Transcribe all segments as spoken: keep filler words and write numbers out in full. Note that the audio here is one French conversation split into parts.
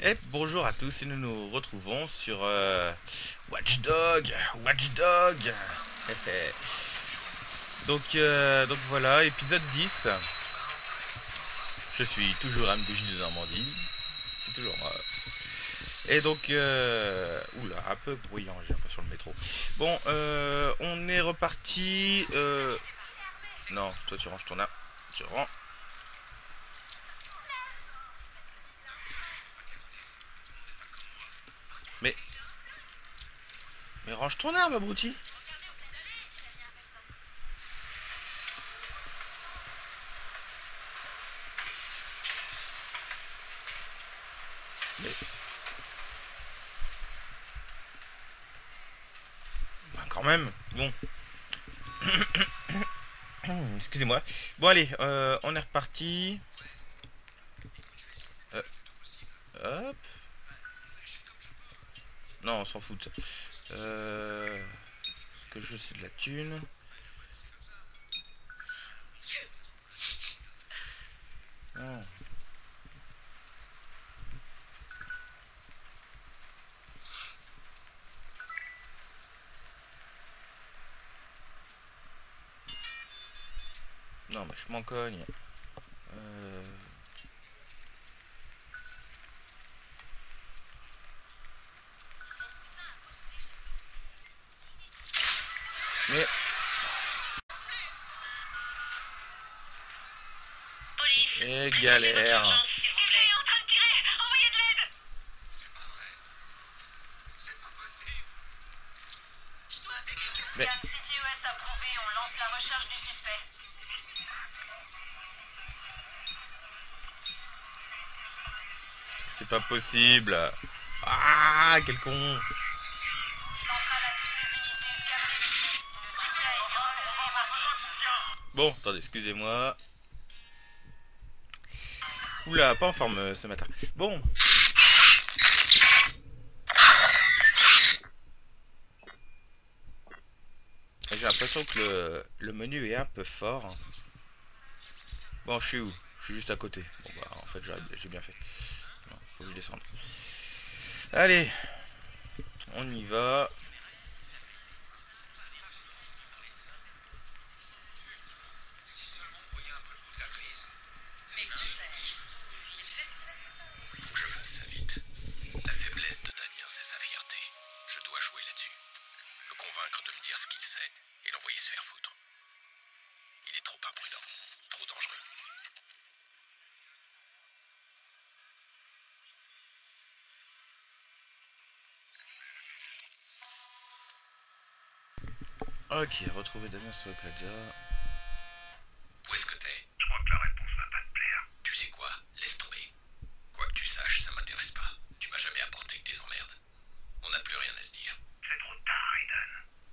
Et bonjour à tous et nous nous retrouvons sur euh, Watch Dog, Watch Dog. donc, euh, donc voilà, épisode dix. Je suis toujours M D J de Normandie. Je suis toujours... Euh... Et donc, euh... oula, un peu bruyant, j'ai l'impression le métro. Bon, euh, on est reparti... Euh... Non, toi tu ranges ton arme. Tu ranges. Mais... Mais range ton arme, abruti. Mais... Ben, quand même, bon. Excusez-moi. Bon allez, euh, on est reparti. Euh, hop. Non, on s'en fout de ça. Euh, ce que je veux, c'est de la thune. Non. Non, bah je m'en cogne. Euh... Mais... Et galère. Mais... C'est pas possible. Ah, quel con. Bon, attendez, excusez-moi. Oula, pas en forme euh, ce matin. Bon. J'ai l'impression que le, le menu est un peu fort. Bon, je suis où? Je suis juste à côté. Bon, bah, en fait, j'ai bien fait. Non, faut que je descende. Allez. On y va. Ok, retrouver Damien sur le plaza. Où est-ce que t'es? Je crois que la réponse va pas te plaire. Tu sais quoi? Laisse tomber. Quoi que tu saches, ça m'intéresse pas. Tu m'as jamais apporté que des emmerdes. On n'a plus rien à se dire. C'est trop tard, Aiden.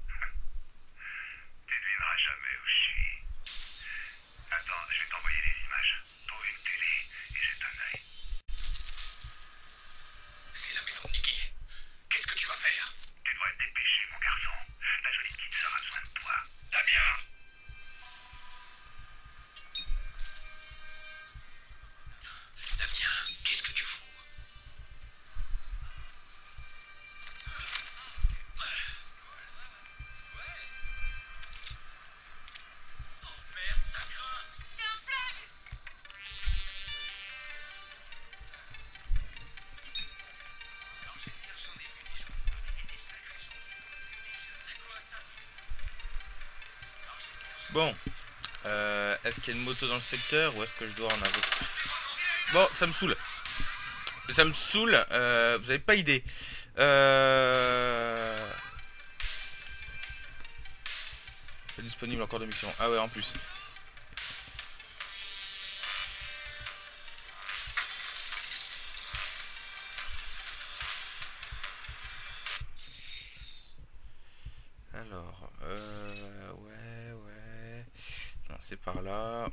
Tu devineras jamais où je suis. Attends, je vais t'envoyer les images. Trouve une télé et jette un œil. C'est la maison de Nikki. Qu'est-ce que tu vas faire? Tu devrais te dépêcher, mon garçon. La jolie petite sœur a besoin de toi. Damien! Damien, qu'est-ce que tu fous? Oh merde, ça craint! C'est un flingue! Alors j'ai bien, j'en ai vu des gens. Et des sacrés gens. C'est quoi ça? Bon. Euh, est-ce qu'il y a une moto dans le secteur ou est-ce que je dois en avoir? Bon, ça me saoule. Ça me saoule. Euh, vous avez pas idée. Euh... Pas disponible encore de mission. Ah ouais, en plus. Alors, euh... ouais, ouais. Non, c'est par là.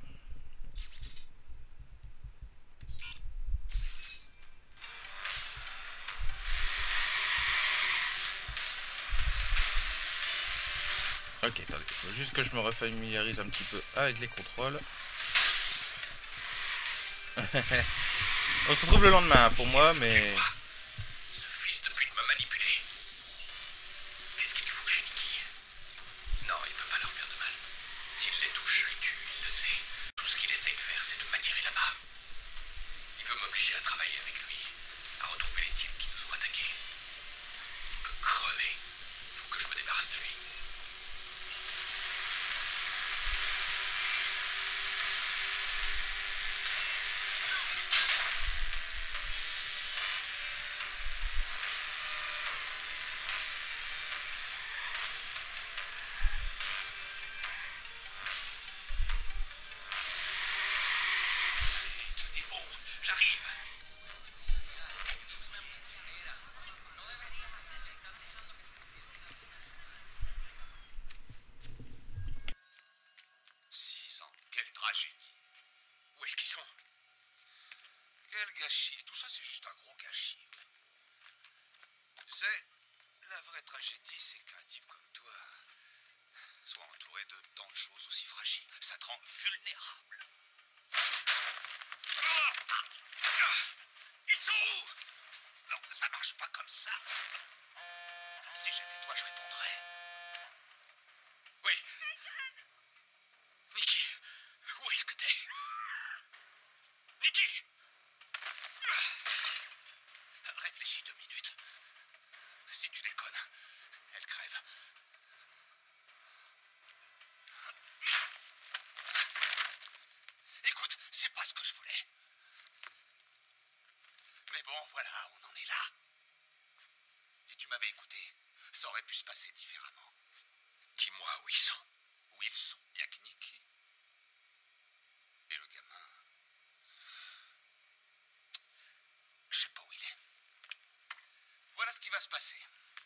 Ok, attendez, il faut juste que je me refamiliarise un petit peu avec les contrôles. On se retrouve le lendemain pour moi, mais... Ce fils de pute m'a manipulé. Qu'est-ce qu'il faut chez Nikki? Non, il peut pas leur faire de mal. S'il les touche, je le tue, il le sait. Tout ce qu'il essaye de faire, c'est de m'attirer là-bas. Il veut m'obliger à travailler avec lui, à retrouver les types qui nous ont attaqués. Il peut crever. Faut que je me débarrasse de lui. Tenez bon, j'arrive. Six ans, quelle tragédie. Où est-ce qu'ils sont? Quel gâchis. Tout ça, c'est juste un gros gâchis. Tu sais, la vraie tragédie, c'est qu'un type comme toi soit entouré de tant de choses aussi fragiles. Ça te rend vulnérable. Ils sont où? Non, ça marche pas comme ça. Si j'étais toi, je répondrais. Oui. Nikki, où est-ce que t'es? Nikki! Réfléchis deux minutes. Si tu déconnes, elle crève. Écoute, c'est pas ce que je voulais. Mais bon, voilà, on en est là. Si tu m'avais écouté, ça aurait pu se passer différemment. Dis-moi où ils sont. Où ils sont? Il y a que Nikki. Et le gamin... Je sais pas où il est. Voilà ce qui va se passer.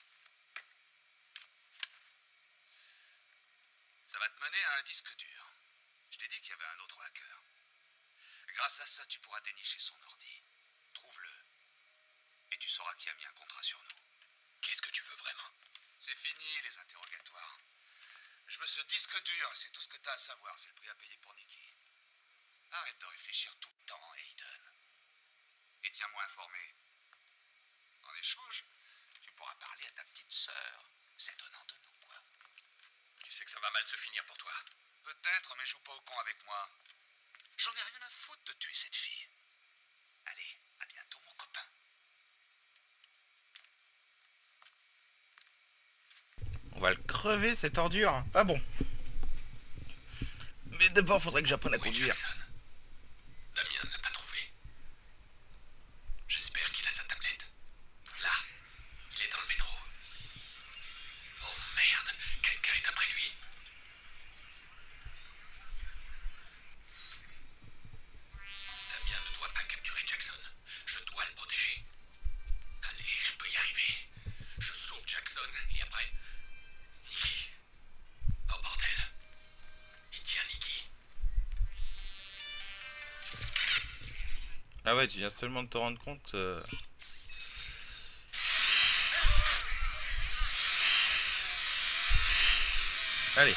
Ça va te mener à un disque dur. Je t'ai dit qu'il y avait un autre hacker. Grâce à ça, tu pourras dénicher son ordi. Trouve-le. Et tu sauras qui a mis un contrat sur nous. Qu'est-ce que tu veux vraiment? C'est fini, les interrogatoires. Je veux ce disque dur, c'est tout ce que t'as à savoir. C'est le prix à payer pour Nikki. Arrête de réfléchir tout le temps, Aiden. Et tiens-moi informé. En échange, tu pourras parler à ta petite sœur. C'est donnant de nous, quoi. Tu sais que ça va mal se finir pour toi. Peut-être, mais joue pas au con avec moi. J'en ai rien à foutre de tuer cette fille. Allez, à bientôt, mon copain. On va le crever, cette ordure. Pas bon. Mais d'abord, faudrait que j'apprenne à Oui, conduire. Jackson. Damien ne l'a pas trouvé. J'espère qu'il a sa tablette. Là, il est dans le métro. Oh merde, quelqu'un est après lui. Damien ne doit pas capturer Jackson. Je dois le protéger. Allez, je peux y arriver. Je sauve Jackson et après... Nikki. Oh bordel. Il tient Nikki. Ah ouais, tu viens seulement de te rendre compte. euh. Allez.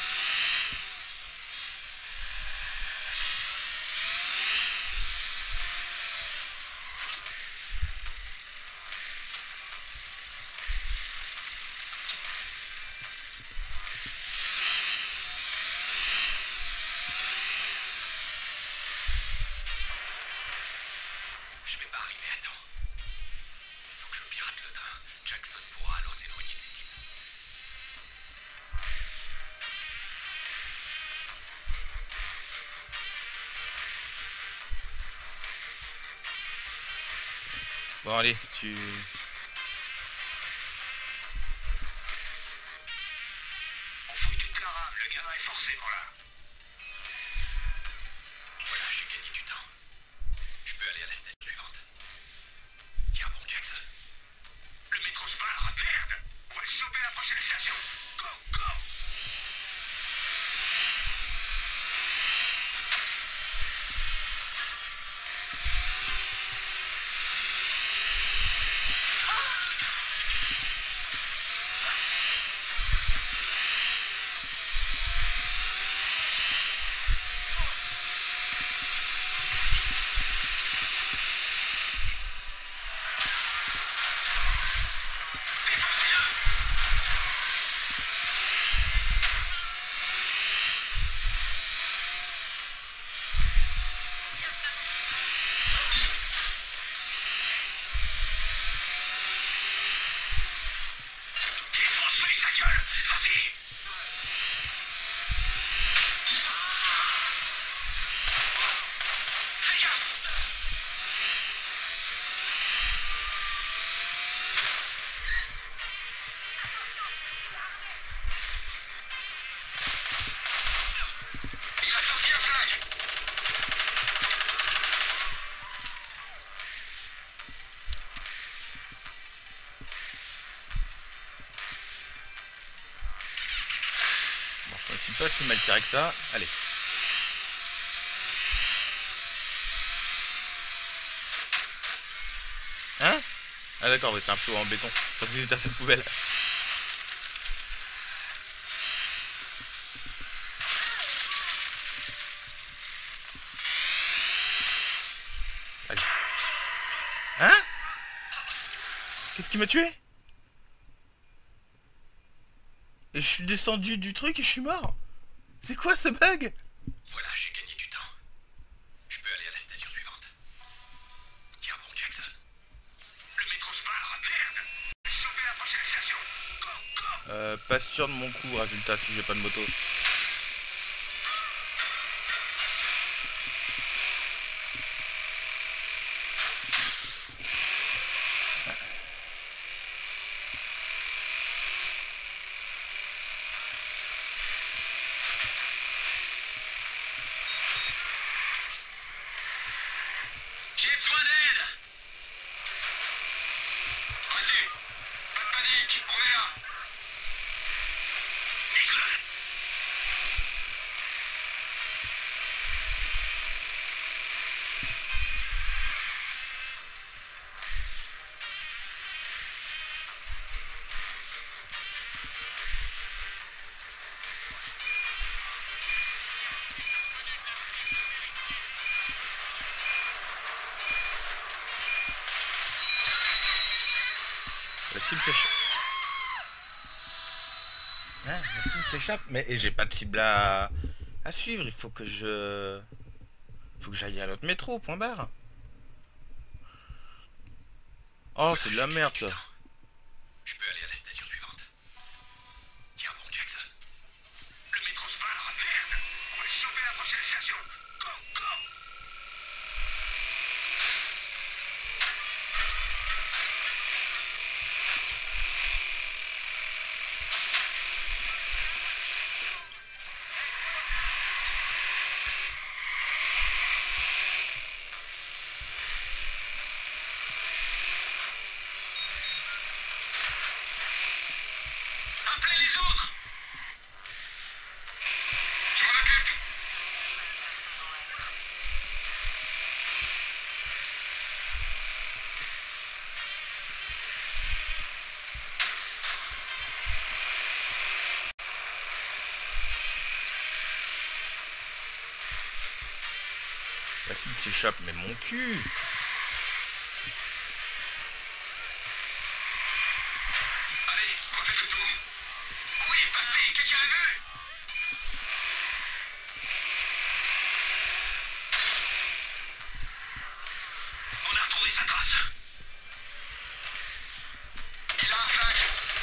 Je vais pas arriver à temps. Faut que je pirate le train. Jackson pourra alors s'éloigner de ces types. Bon, allez, tu... Enfuis toute la rame, le gamin est forcément là. Voilà, j'ai gagné du temps. Je peux aller à la station suivante. Tiens bon, Jackson. Le métro se barre, merde. On va le choper à la prochaine station. Go, go. Je suis pas si mal tiré que ça. Allez. Hein? Ah d'accord, oui, c'est un peu en béton. Je pensais que c'était à cette poubelle. Allez. Hein? Qu'est-ce qui m'a tué? Et je suis descendu du truc et je suis mort. C'est quoi ce bug? Voilà, j'ai gagné du temps. Je peux aller à la station suivante. Tiens bon, Jackson. Le métro se barre, merde. Sauver la prochaine station. Go, go. Euh, pas sûr de mon coup, résultat, si j'ai pas de moto. J'ai besoin d'aide. Reçu. Pas de panique, on est là. Nicolas. La cible s'échappe. Hein, la cible s'échappe. Mais et j'ai pas de cible à... à suivre. Il faut que je... Il faut que j'aille à l'autre métro, point barre. Oh, c'est de la merde ça. Je peux aller à la station suivante. Tiens bon, Jackson. Le métro se barre, merde. On va sauver la prochaine station. Go, go. Appelez les autres. Je m'en occupe. La cible s'échappe, mais mon cul. Allez, on fait le tour. Oui, passez, quelqu'un l'a vu? On a retrouvé sa trace. Il a un flingue.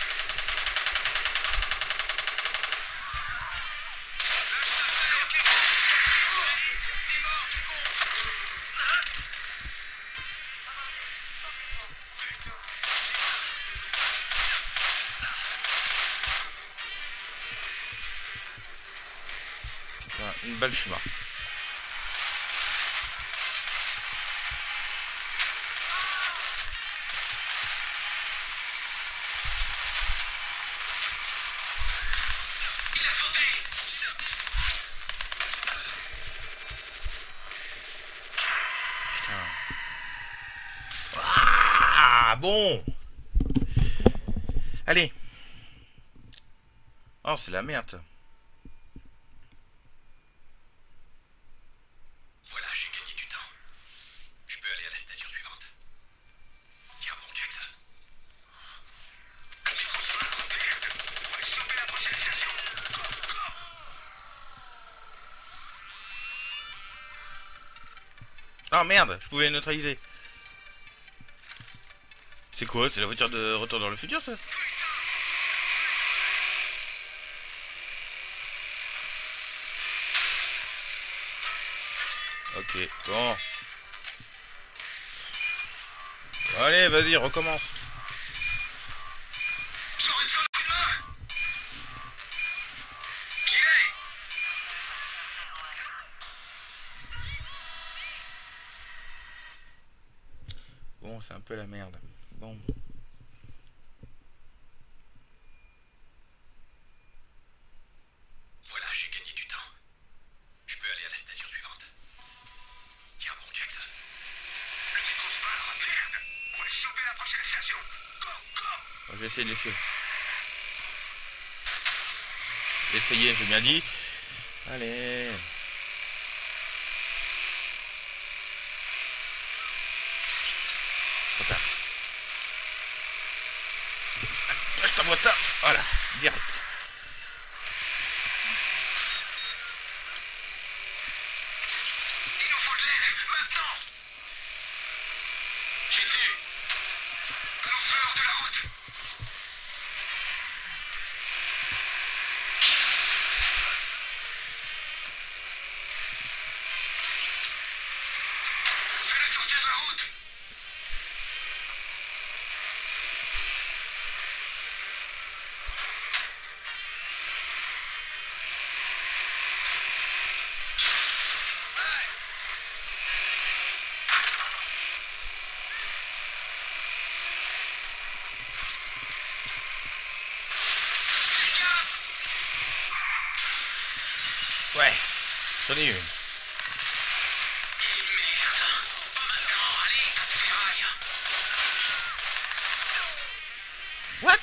Putain, une balle, je suis mort. Il a sauté. Putain. Ah, bon. Allez. Oh, c'est la merde. Voilà, j'ai gagné du temps. Je peux aller à la station suivante. Tiens bon, Jackson. Le métro se barre, merde. On va sauver la prochaine station. Go, go. Oh merde, je pouvais neutraliser. C'est quoi? C'est la voiture de Retour dans le futur ça? Ok, bon. Allez, vas-y, recommence. J'aurais besoin d'un coup de main. Qui est? Bon, c'est un peu la merde. Bon. Voilà, Je vais essayer de l'essayer. Essayer, j'ai bien dit. Allez. Trop tard. Je t'envoie ça. Voilà, direct. Il nous faut de l'aide, maintenant. Jésus. Lanceur de la route. Fais-le sortir de la route. Ouais, j'en ai une. What?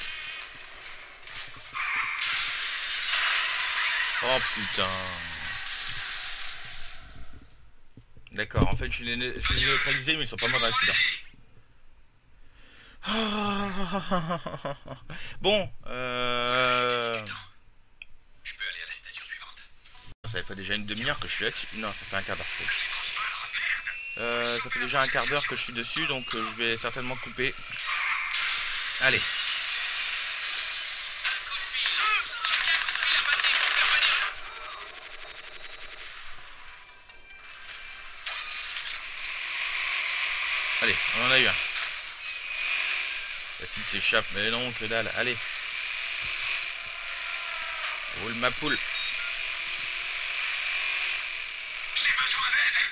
Oh putain. D'accord, en fait je les ai je les ai neutralisés mais ils sont pas morts dans l'accident. Bon, euh... Je peux aller à la station suivante. ça fait déjà une demi-heure que je suis là-dessus. Non, ça fait un quart d'heure. Euh, ça fait déjà un quart d'heure que je suis dessus, donc euh, je vais certainement couper. Allez. Allez, on en a eu un. La fille s'échappe, mais non, que dalle. Allez. Roule ma poule. J'ai besoin d'aide.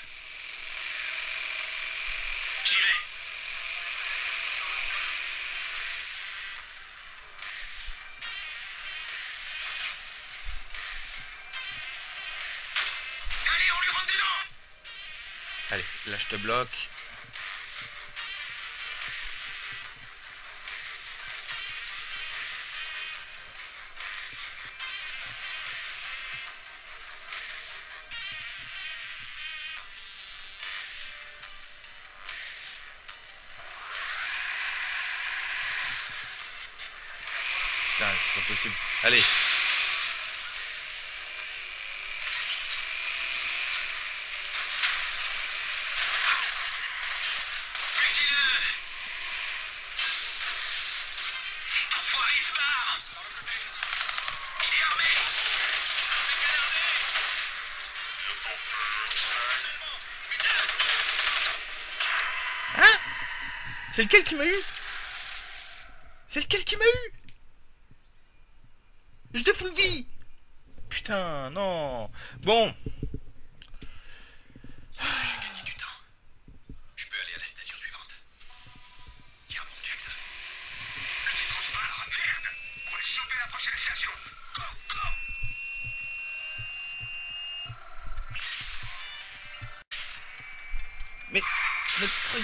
J'y vais. Allez, on lui rentre dedans. Allez, là je te bloque. Putain, c'est pas possible. Allez. Hein? C'est lequel qui m'a eu? C'est lequel qui m'a eu? Je te full vie. Putain, non. Bon. J'ai gagné du temps. Je peux aller à la station suivante. Tiens bon, Jackson. Le détransport, merde. On va choper la prochaine station. Go, go. Mais... mais...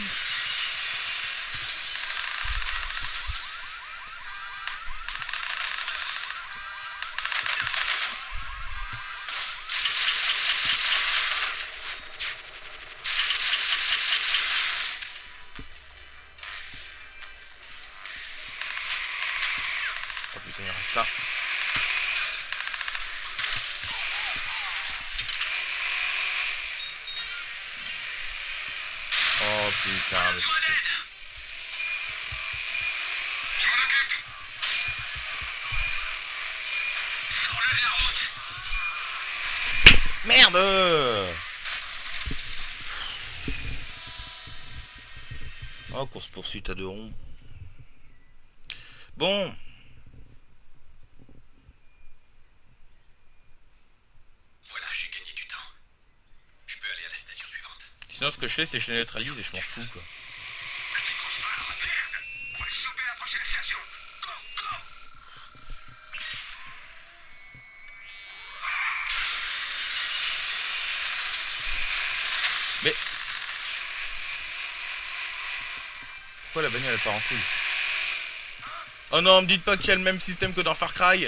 Oh putain, il reste là. Oh putain, mais c'est... Je m'en occupe. Sors-le de la route. Merde. Oh, course poursuite à deux ronds. Bon. Voilà, j'ai gagné du temps. Je peux aller à la station suivante. Sinon ce que je fais c'est que je les neutralise et je m'en fous quoi. Le détransport, merde. On va choper la prochaine station. Go, go. Mais... Pourquoi la bagnole elle part en couille? Oh non, me dites pas qu'il y a le même système que dans Far Cry.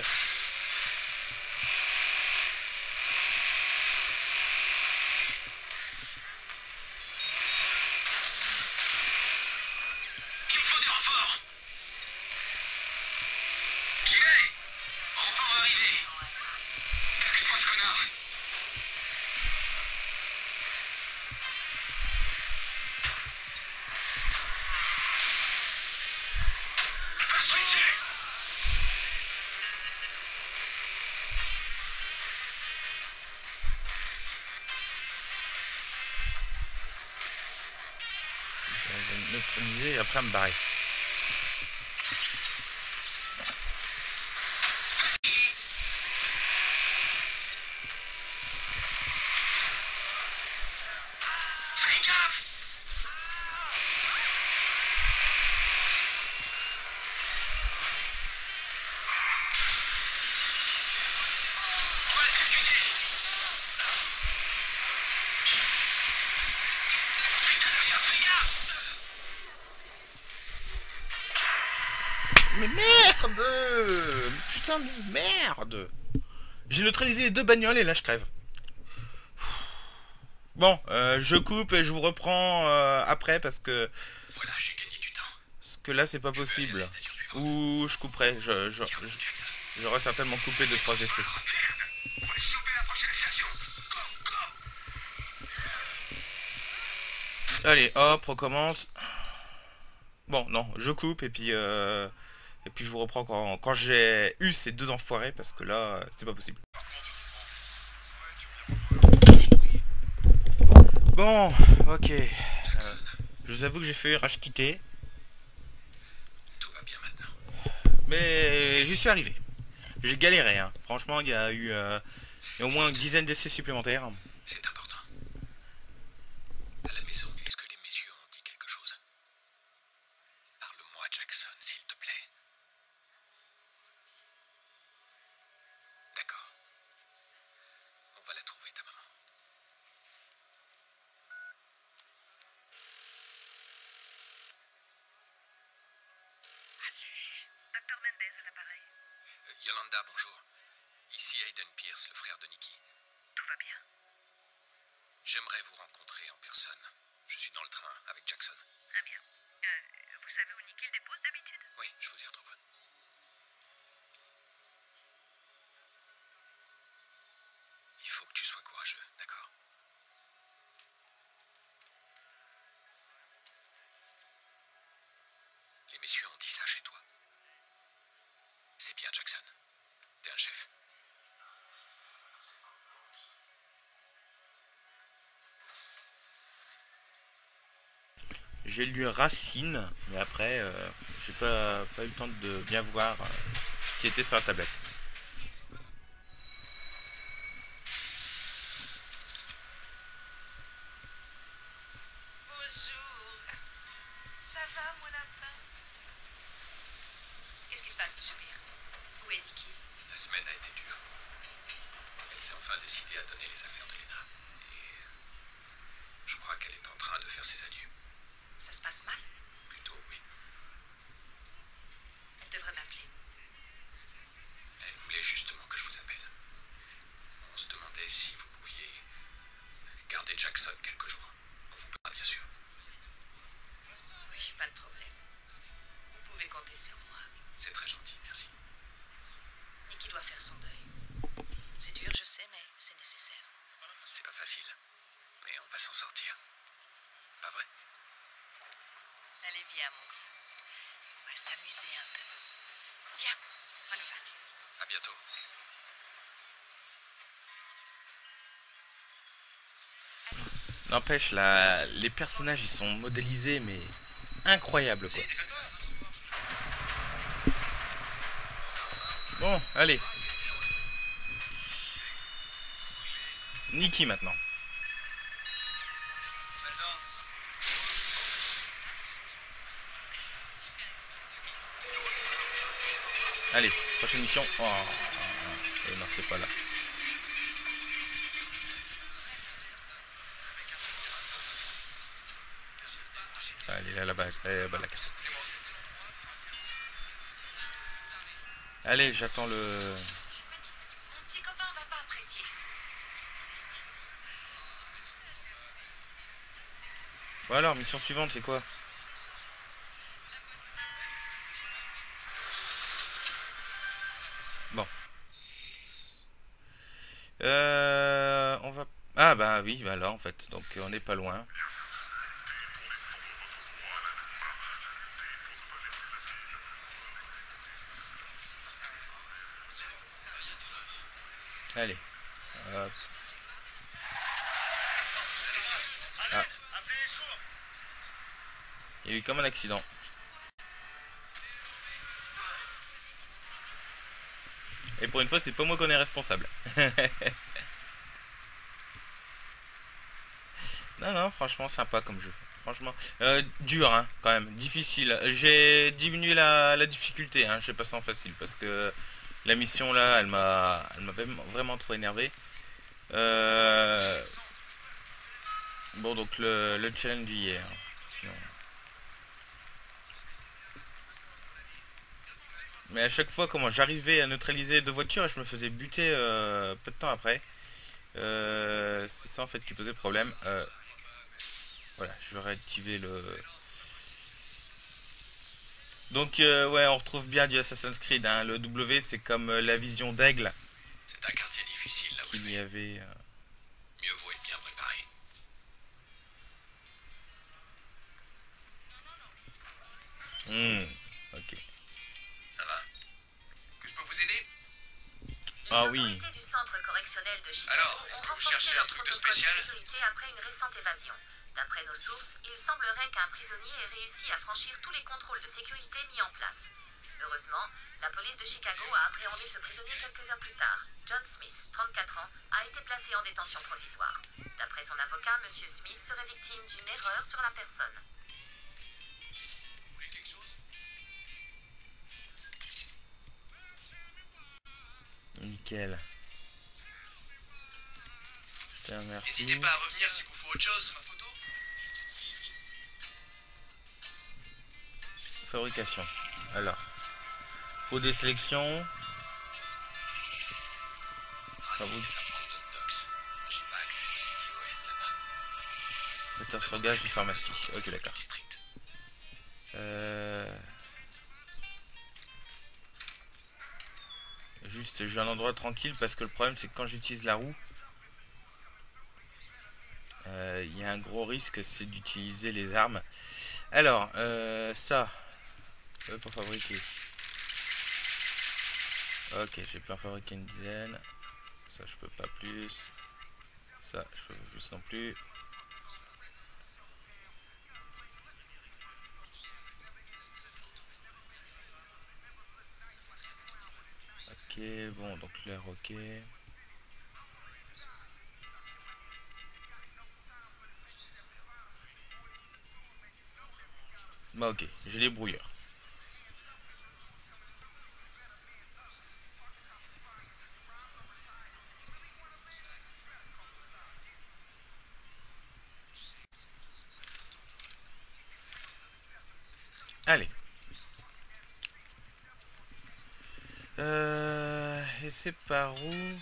Neutraliser et après me barrer. Mais merde! Putain de merde! J'ai neutralisé les deux bagnoles et là je crève. Bon, euh, je coupe et je vous reprends euh, après parce que... Voilà, j'ai gagné du temps. Parce que là c'est pas possible. Ou je couperai, je, je, je, j'aurais certainement coupé deux trois essais. Allez, hop, recommence. Bon, non, je coupe et puis... Euh... Et puis je vous reprends quand, quand j'ai eu ces deux enfoirés parce que là, c'est pas possible. Bon, ok. Euh, je vous avoue que j'ai fait rage quitter. Tout va bien maintenant. Mais j'y suis arrivé. J'ai galéré, hein. Franchement, il y a eu euh, il y a au moins une dizaine d'essais supplémentaires. C'est important. À la maison, est-ce que les messieurs ont dit quelque chose? Parle-moi, Jackson, s'il te plaît. D'accord. On va la trouver, ta maman. Allez. Docteur Mendez à l'appareil. Euh, Yolanda, bonjour. Ici Aiden Pierce, le frère de Nikki. Tout va bien? J'aimerais vous rencontrer en personne. Je suis dans le train avec Jackson. Très bien. Euh, vous savez où Nikki le dépose d'habitude? Oui, je vous y retrouve. Il faut que tu sois courageux, d'accord? Les messieurs ont dit ça chez toi. C'est bien, Jackson. T'es un chef. J'ai lu Racine, mais après, euh, j'ai pas, pas eu le temps de bien voir euh, ce qui était sur la tablette. Bonjour. Ça va, mon lapin? Qu'est-ce qui se passe, monsieur Pierce? Où est Nikki? La semaine a été dure. Elle s'est enfin décidée à donner les affaires de Lena. Et je crois qu'elle est en train de faire ses adieux. Ça se passe mal? Plutôt, oui. Elle devrait m'appeler. Elle voulait justement que je vous appelle. On se demandait si vous pouviez garder Jackson quelques jours. On vous plaira, bien sûr. Oui, pas de problème. Vous pouvez compter sur moi. C'est très gentil, merci. Nikki doit faire son deuil. C'est dur, je sais, mais c'est nécessaire. C'est pas facile, mais on va s'en sortir. Pas vrai? Allez, viens, mon grand. On va s'amuser un peu. Viens, on y va. À bientôt. N'empêche, la... les personnages ils sont modélisés mais incroyables quoi. Bon, allez. Nikki maintenant. Allez, prochaine mission. Oh, oh, non, c'est pas là. Allez, là, là-bas, là-bas, la casse. Allez, j'attends le... Mon petit copain va pas apprécier. Bon alors, mission suivante, c'est quoi? Bon. Euh... On va... Ah bah oui, bah là en fait. Donc on n'est pas loin. Allez. Hop. Ah. Il y a eu comme un accident. Et pour une fois, c'est pas moi qu'on est responsable. Non, non, franchement, sympa comme jeu. Franchement, euh, dur, hein, quand même, difficile. J'ai diminué la, la difficulté, hein, j'ai passé en facile parce que la mission là, elle m'a, elle m'a vraiment trop énervé. Euh... Bon, donc le, le challenge hier. Sinon... Mais à chaque fois, comment j'arrivais à neutraliser deux voitures et je me faisais buter euh, peu de temps après. Euh, c'est ça en fait qui posait problème. Euh, voilà, je vais réactiver le... Donc euh, ouais, on retrouve bien du Assassin's Creed. Hein. Le W, c'est comme euh, la vision d'aigle. C'est un quartier difficile là où je Il y vais. avait... Euh... Mieux vaut être bien préparé. Hmm, ok. Ça va? Que je peux vous aider? Ah Les oui. autorités du centre correctionnel de Chicago Alors, est-ce ont que vous renforcé cherchez leur un truc de protocole spécial? sécurité après une récente évasion. D'après nos sources, il semblerait qu'un prisonnier ait réussi à franchir tous les contrôles de sécurité mis en place. Heureusement, la police de Chicago a appréhendé ce prisonnier quelques heures plus tard. John Smith, trente-quatre ans, a été placé en détention provisoire. D'après son avocat, M. Smith serait victime d'une erreur sur la personne. Vous voulez quelque chose? Nickel. Je te remercie. N'hésitez pas à revenir s'il vous faut autre chose. Ma photo? Fabrication. Alors. Pour des sélections. Fabrique. J'ai pas accès au site I O S là-bas. Moteur sur gaz de pharmacie. Ok, d'accord. District. Euh... Juste, j'ai un endroit tranquille parce que le problème c'est que quand j'utilise la roue, il euh, y a un gros risque, c'est d'utiliser les armes. Alors, euh, ça, euh, pour fabriquer. Ok, j'ai pu en fabriquer une dizaine. Ça, je peux pas plus. Ça, je peux pas plus non plus. Ok, bon, donc l'air, ok. Bah ok, j'ai les brouilleurs. Allez. Euh, et c'est par où?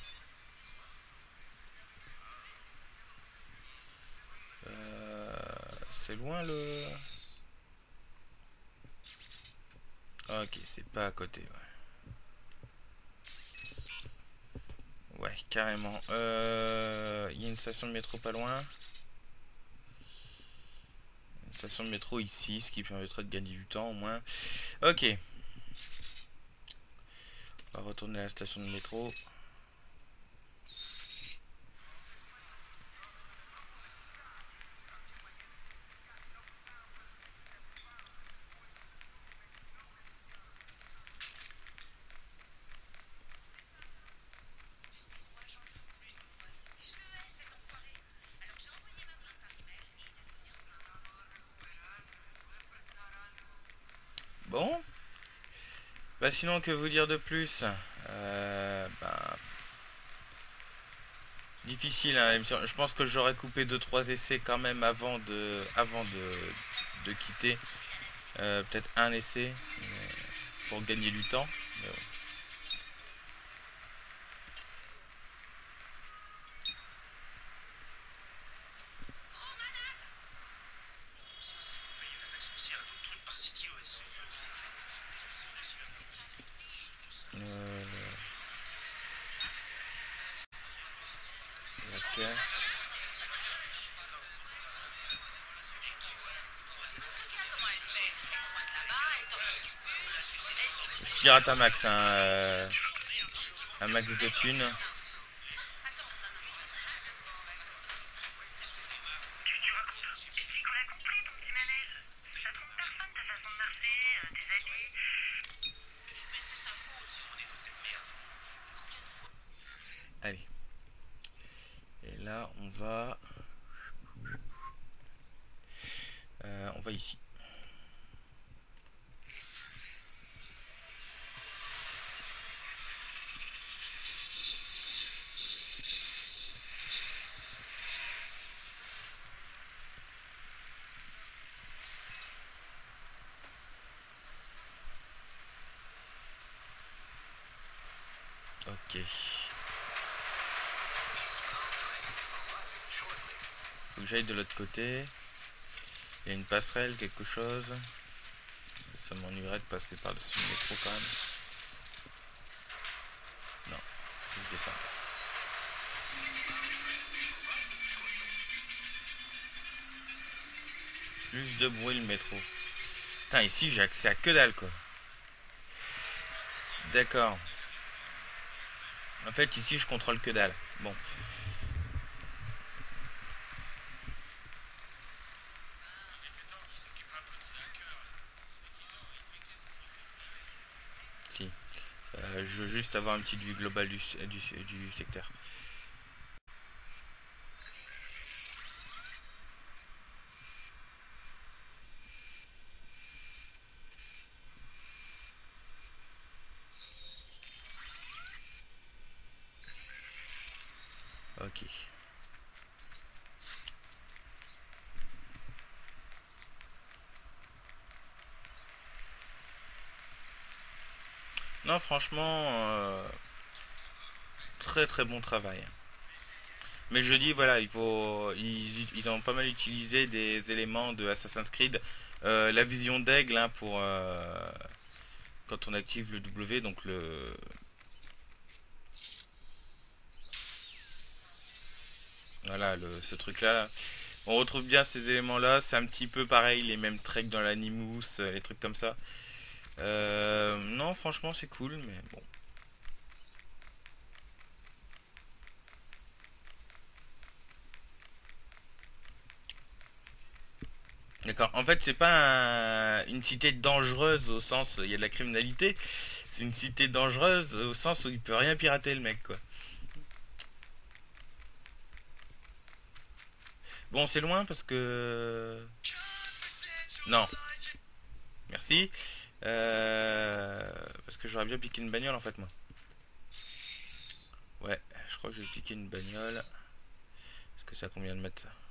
euh, C'est loin le... Ok, c'est pas à côté, ouais. Ouais, carrément. Euh, il y a une station de métro pas loin. Une station de métro ici, ce qui permettrait de gagner du temps au moins. Ok. On va retourner à la station de métro. Bon. Bah sinon, que vous dire de plus? euh, bah, difficile, hein. Je pense que j'aurais coupé deux trois essais quand même avant de avant de, de quitter. Euh, peut-être un essai pour gagner du temps. Mais ouais. pirate un max, hein, euh, un max de thunes. Allez. Et là, on va... Euh, on va ici. Ok. Faut que j'aille de l'autre côté. Il y a une passerelle, quelque chose. Ça m'ennuierait de passer par-dessus le métro quand même. Non, je descends. Plus de bruit le métro. Putain, ici j'ai accès à que dalle quoi. D'accord. En fait ici je contrôle que dalle. Bon. Si. Euh, je veux juste avoir une petite vue globale du, du, du secteur. Ok. Non, franchement, euh, très très bon travail. Mais je dis, voilà, il faut, ils, ils ont pas mal utilisé des éléments de Assassin's Creed. Euh, la vision d'aigle, hein, pour euh, quand on active le W, donc le... Voilà, le, ce truc-là. On retrouve bien ces éléments-là. C'est un petit peu pareil, les mêmes treks dans l'Animous, les trucs comme ça. Euh, non, franchement, c'est cool, mais bon. D'accord. En fait, c'est pas un- une cité dangereuse au sens il y a de la criminalité. C'est une cité dangereuse au sens où il peut rien pirater le mec, quoi. Bon, c'est loin parce que... Non. Merci. Euh, Parce que j'aurais bien piqué une bagnole en fait, moi. Ouais, je crois que j'ai piqué une bagnole. Est-ce que ça a combien de mètres ça?